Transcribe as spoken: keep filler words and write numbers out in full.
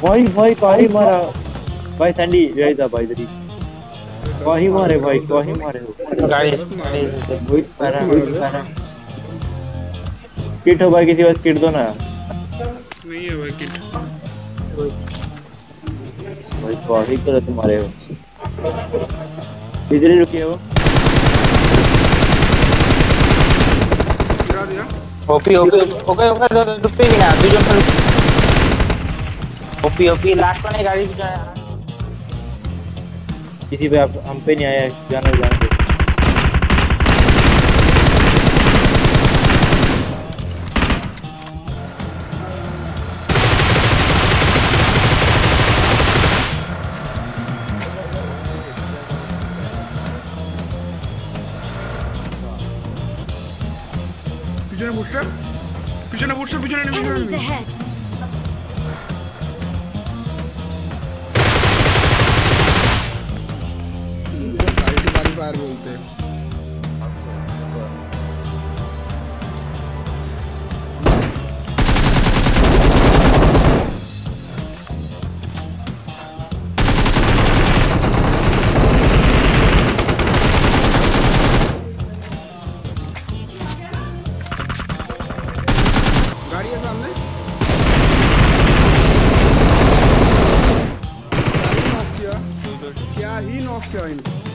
भाई भाई काही मारा भाई सैंडी यही था भाई तेरी काही मारे भाई काही मारे हो गाड़ी गाड़ी वही पैरा वही पैरा किट हो भाई किसी पास किट दो ना नहीं है भाई किट भाई काही तो तुम्हारे हो इधर ही रुके हो गिरा दिया ओपी ओपी ओके ओके रुकते भी ना बीच में ओपी ओपी लास्ट वाली गाड़ी जो है किसी पे आप हम पे नहीं आया जाना जाना पीछे ने बूस्टर पीछे ने बूस्टर पीछे ने Enemies पीछे ahead. गाड़ी बारी फायर बोलते हैं गाड़ी है सामने क्या ही नॉक किया क्या ही नॉक किया इनको